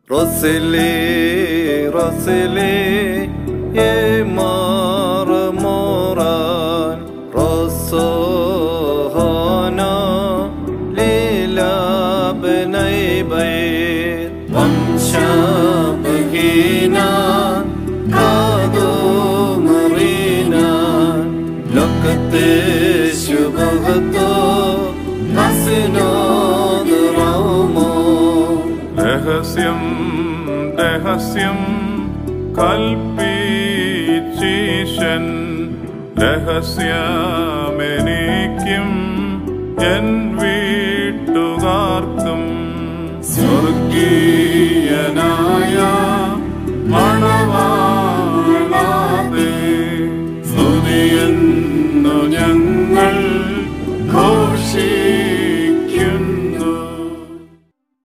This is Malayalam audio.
Rosili, Rosili, ye marmoran, Rosohana, lila bnei bayt, Wamshabhina, Kado marina, Lokate shubhato, Nasino dramo. രഹസ്യം രഹസ്യം കൽപ്പിച്ചീശൻ രഹസ്യമെനിക്കും എൻ വീട്ടുകാർക്കും സ്വർഗീയനായ